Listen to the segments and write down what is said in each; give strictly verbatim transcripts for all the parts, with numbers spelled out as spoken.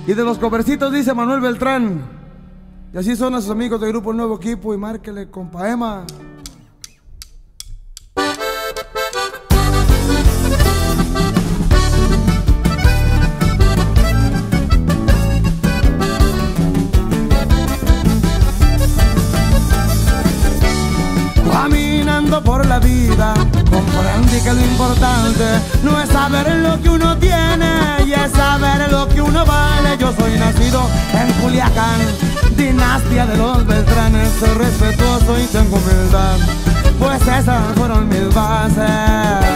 Y de los covercitos dice Manuel Beltrán. Y así son a sus amigos del grupo Nuevo Equipo. Y márquele, compa Emma. Caminando por la vida, comprendí que lo importante no es saber lo que uno tiene, y es saber lo que uno vale. Yo soy nacido en Culiacán, dinastía de los Beltranes. Soy respetuoso y tengo humildad, pues esas fueron mis bases.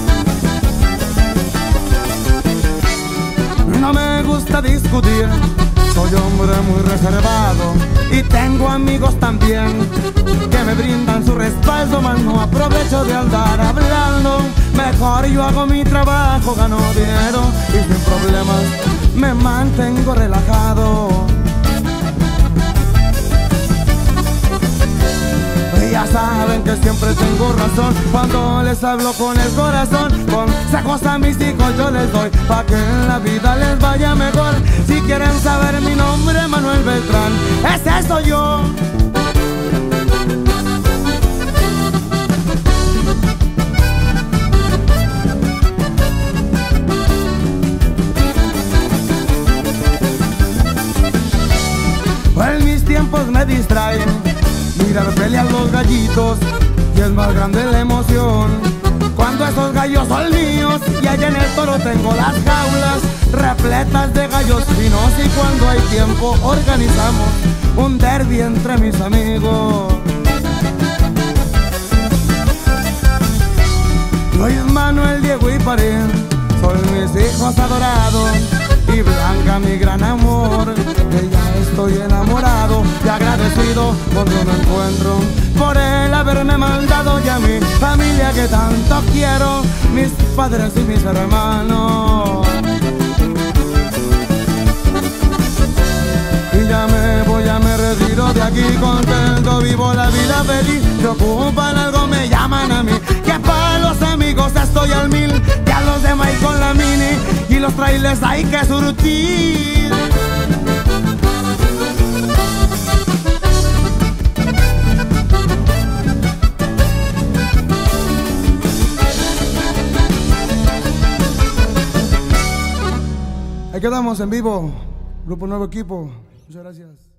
No me gusta discutir, soy hombre muy reservado y tengo amigos también que me brindan su respaldo, mas no aprovecho de andar hablando. Mejor yo hago mi trabajo, gano dinero y sin problemas me mantengo relajado. Y ya saben que siempre tengo razón cuando les hablo con el corazón. Consejos a mis hijos yo les doy pa' que en la vida les vaya mejor. Si quieren saber mi nombre, Manuel Beltrán, ese soy yo. En mis tiempos me distraen mirar pelear los gallitos, y es más grande la emoción cuando esos gallos son míos. Y allá en el toro tengo las jaulas repletas de gallos finos, y cuando hay tiempo organizamos un derbi entre mis amigos. Luis, Manuel, Diego y Parín son mis hijos adorados, y Blanca mi gran amor. De ella estoy enamorado y agradecido porque me encuentro por él haberme mandado, y a mi familia que tanto quiero, mis padres y mis hermanos. Y ya me voy, ya me retiro de aquí contento, vivo la vida feliz. Se ocupan algo, me llaman a mí, que para los amigos estoy al mil. Ya los demás y con la mini y los trailers hay que surtir. Ahí quedamos en vivo, Grupo Nuevo Equipo. Muchas gracias.